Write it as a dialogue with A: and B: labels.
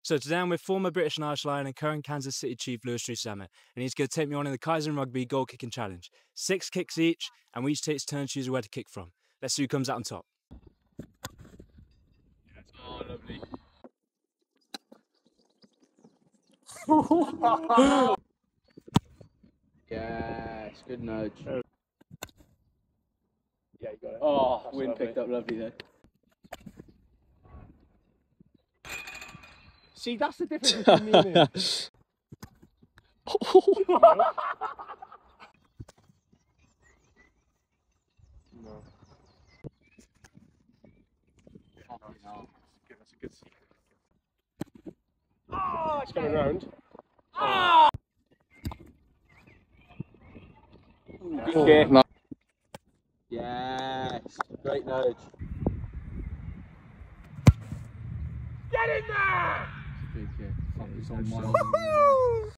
A: So today I'm with former British and Irish Lion and current Kansas City Chief Rees-Zammit, and he's going to take me on in the Kaizen Rugby goal kicking challenge. 6 kicks each, and we each take turns choosing where to kick from. Let's see who comes out on top.
B: Oh, lovely. Yes, good nudge.
C: Yeah, you got it.
B: Oh,
C: That's
B: wind
C: lovely.
B: picked up lovely there.
C: See, that's the difference between me and him. No. That's a good secret. Oh, it's coming round.
B: Oh! Good kick. Nice. Yes, great nudge.
C: Get in there!
B: Big kick. It's on my